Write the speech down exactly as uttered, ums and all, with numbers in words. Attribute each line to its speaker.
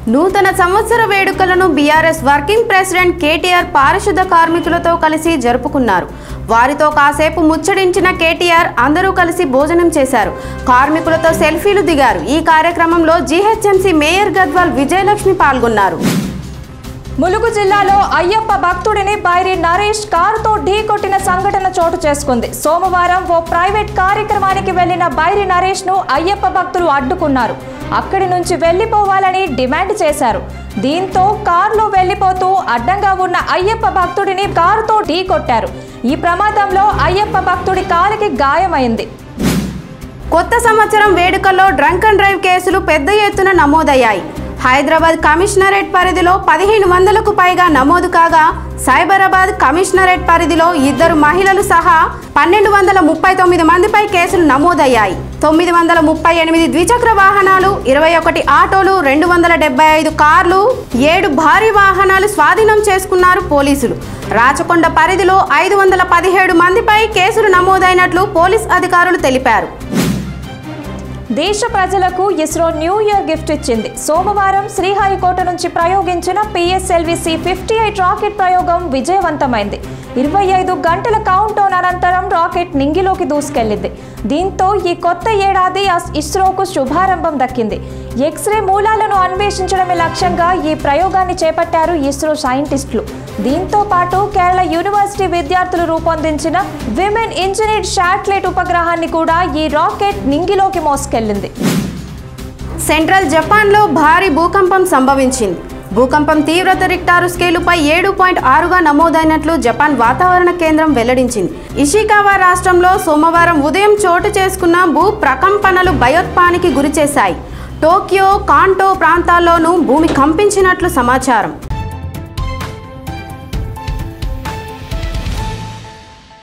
Speaker 1: నూతన సంవత్సర వేడుకలను బీఆర్ఎస్ వర్కింగ్ ప్రెసిడెంట్ కేటీఆర్ పారిశుద్ధ కార్మికులతో కలిసి జరుపుకున్నారు. వారితో కాసేపు ముచ్చడించిన కేటీఆర్ అందరూ కలిసి భోజనం చేశారు. కార్మికులతో సెల్ఫీలు దిగారు. ఈ కార్యక్రమంలో జీహెచ్ఎంసీ మేయర్ గద్వాల్ విజయలక్ష్మి పాల్గొన్నారు.
Speaker 2: ములుగు జిల్లాలో అయ్యప్ప భక్తుడిని బైరి నరేష్ కారుతో ఢీకొట్టిన సంఘటన చోటు చేసుకుంది. సోమవారం ఓ ప్రైవేట్ కార్యక్రమానికి వెళ్లిన బైరి నరేష్ ను అయ్యప్ప భక్తులు అడ్డుకున్నారు. అక్కడి నుంచి వెళ్లిపోవాలని డిమాండ్ చేశారు. దీంతో కారులో వెళ్లిపోతూ అడ్డంగా ఉన్న అయ్యప్ప భక్తుడిని కారుతో ఢీకొట్టారు. ఈ ప్రమాదంలో అయ్యప్ప భక్తుడి కాలికి గాయమైంది.
Speaker 1: కొత్త సంవత్సరం వేడుకల్లో డ్రంక్ అండ్ డ్రైవ్ కేసులు పెద్ద ఎత్తున నమోదయ్యాయి. హైదరాబాద్ కమిషనరేట్ పరిధిలో పదిహేను వందలకు పైగా నమోదు కాగా సైబరాబాద్ కమిషనరేట్ పరిధిలో ఇద్దరు మహిళలు సహా పన్నెండు వందల ముప్పై తొమ్మిది మందిపై కేసులు నమోదయ్యాయి. తొమ్మిది వందల ముప్పై ఎనిమిది ద్విచక్ర వాహనాలు, ఇరవై ఒకటి ఆటోలు, రెండు వందల డెబ్బై ఐదు కార్లు, ఏడు భారీ వాహనాలు స్వాధీనం చేసుకున్నారు పోలీసులు. రాచకొండ పరిధిలో ఐదు వందల పదిహేడు మందిపై కేసులు నమోదైనట్లు పోలీస్ అధికారులు తెలిపారు.
Speaker 2: దేశ ప్రజలకు ఇస్రో న్యూ ఇయర్ గిఫ్ట్ ఇచ్చింది. సోమవారం శ్రీహరికోట నుంచి ప్రయోగించిన PSLV C fifty eight rocket ప్రయోగం విజయవంతమైంది. ఇరవై ఐదు గంటల కౌంట్ డౌన్ అనంతరం రాకెట్ నింగిలోకి దూసుకెళ్లింది. దీంతో ఈ కొత్త ఏడాది ఇస్రోకు శుభారంభం దక్కింది. ఎక్స్రే మూలాలను అన్వేషించడమే లక్ష్యంగా ఈ ప్రయోగాన్ని చేపట్టారు ఇస్రో సైంటిస్టులు. దీంతో పాటు కేరళ యూనివర్సిటీ విద్యార్థులు రూపొందించిన విమెన్ ఇంజనీర్డ్ శాటిలైట్ ఉపగ్రహాన్ని కూడా ఈ రాకెట్ నింగిలోకి మోసుకెళ్లింది.
Speaker 1: సెంట్రల్ జపాన్లో భారీ భూకంపం సంభవించింది. భూకంపం తీవ్రత రిక్టారు స్కేలుపై ఏడు పాయింట్ ఆరుగా నమోదైనట్లు జపాన్ వాతావరణ కేంద్రం వెల్లడించింది. ఇషికావా రాష్ట్రంలో సోమవారం ఉదయం చోటు చేసుకున్న భూ ప్రకంపనలు భయోత్పానికి గురిచేశాయి. టోక్యో, కాంటో ప్రాంతాల్లోనూ భూమి కంపించినట్లు సమాచారం.